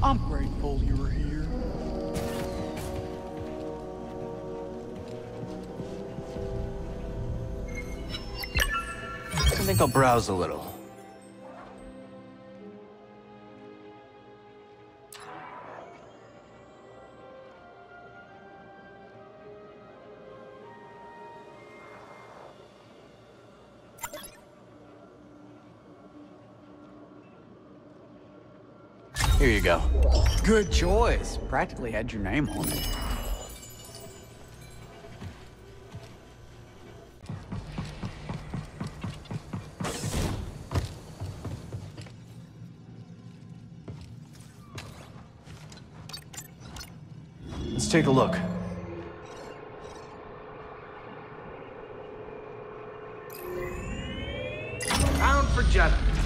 I'm grateful you were here. I think I'll browse a little. Here you go. Good choice. Practically had your name on it. Let's take a look. Bound for Jeddah.